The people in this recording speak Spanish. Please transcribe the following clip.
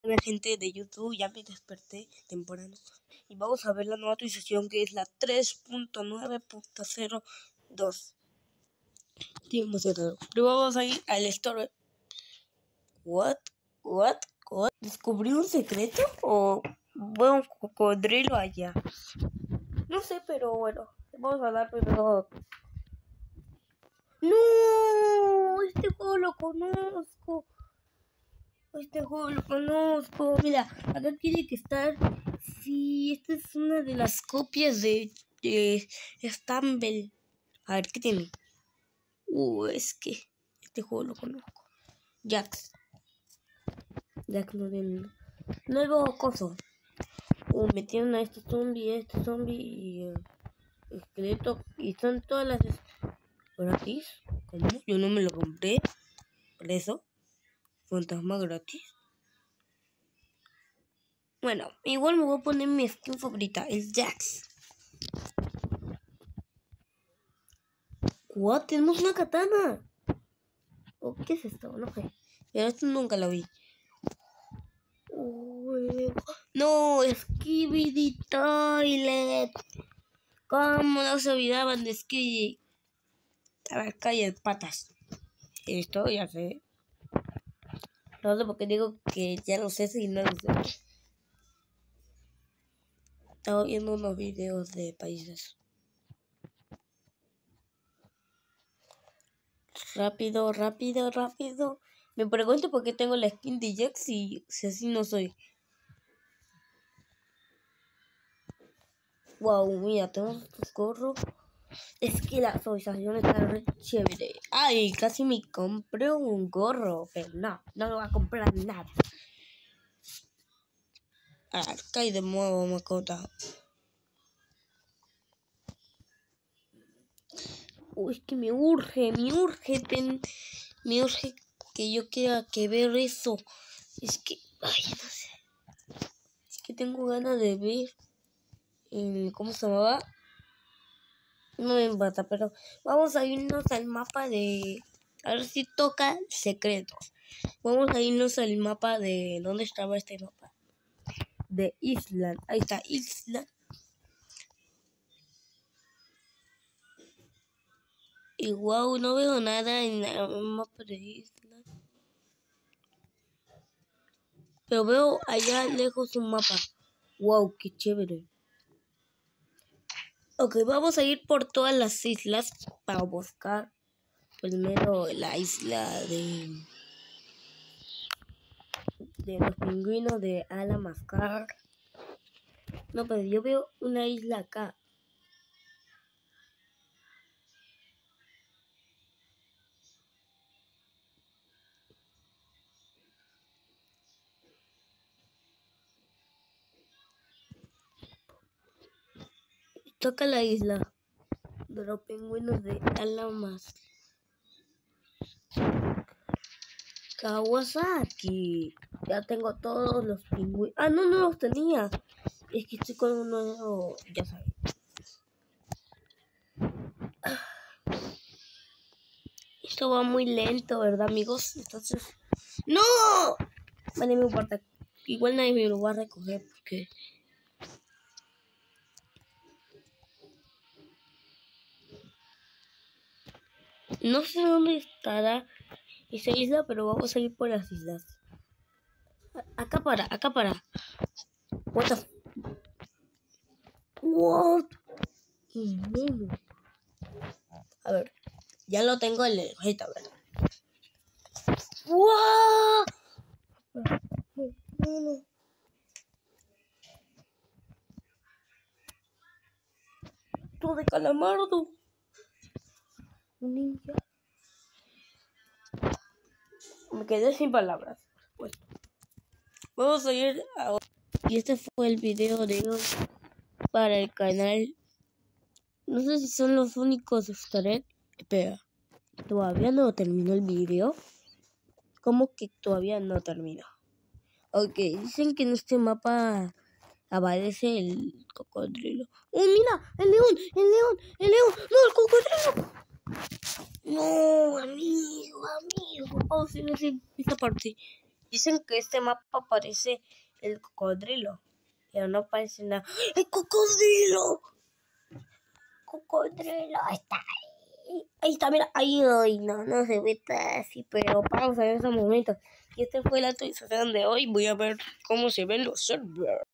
Hola gente de YouTube, ya me desperté temprano y vamos a ver la nueva actualización que es la 3.9.02. Estoy emocionado. Pero vamos a ir al store. What? ¿Descubrí un secreto o veo un cocodrilo allá? No sé, pero bueno, vamos a dar primero. No, este juego lo conozco. Mira, acá tiene que estar. Sí, esta es una de las copias de Stumble. A ver, ¿qué tiene? Es que este juego lo conozco. Jax no tiene. Nuevo coso. Metieron a este zombie y esqueleto. Y son todas las gratis. ¿Cómo? Yo no me lo compré. Por eso. Fantasma gratis. Bueno, igual me voy a poner mi skin favorita, el Jax. ¿What? Tenemos una katana. ¿O qué es esto? No sé. Pero esto nunca lo vi. No, Skibidi Toilet. ¿Cómo no se olvidaban de Skibidi? A ver, calle de patas. Esto ya sé. No sé por qué digo que ya lo sé si no lo sé. Estaba viendo unos videos de países. Rápido. Me pregunto por qué tengo la skin de Jax si así no soy. Wow, mira, tenemos estos gorros. Es que la actualización está re chévere. Ay, casi me compré un gorro, pero no lo voy a comprar nada. Cae de nuevo, mascota. Es que me urge que yo quiera que ver eso. Es que, ay, no sé. Es que tengo ganas de ver ¿cómo se llamaba? No me importa, pero vamos a irnos al mapa de... A ver si toca secretos. Vamos a irnos al mapa de... ¿Dónde estaba este mapa? De Island. Ahí está, Island. Y wow, no veo nada en el mapa de Island. Pero veo allá lejos un mapa. Wow, qué chévere. Ok, vamos a ir por todas las islas para buscar primero la isla de los pingüinos de Alamascar. No, pero yo veo una isla acá. Toca la isla de los pingüinos de Alamascar. Kawasaki. Ya tengo todos los pingüinos. Ah, no los tenía. Es que estoy con uno nuevo, ya sabes. Esto va muy lento, ¿verdad, amigos? Entonces... ¡No! Vale, me importa. Igual nadie me lo va a recoger porque... No sé dónde estará esa isla, pero vamos a ir por las islas. Acá para. What? A ver, ya lo tengo en el objeto, ¿verdad? ¡Wow! Todo de calamardo. Un ninja. Me quedé sin palabras. Pues, vamos a ir a... Y este fue el video de hoy para el canal. No sé si son los únicos estaré. Espera, todavía no terminó el video. ¿Cómo que todavía no terminó? Ok, dicen que en este mapa aparece el cocodrilo. ¡Oh, mira! ¡El león! ¡No, el cocodrilo! No, amigo. Vamos a ver esa parte. Dicen que este mapa parece el cocodrilo, pero no parece nada. ¡El cocodrilo! ¡Cocodrilo! Está ahí. Ahí está, mira. Ahí, ay, no se ve así, pero vamos a ver esos momentos. Y esta fue la actualización de hoy. Voy a ver cómo se ven los servers.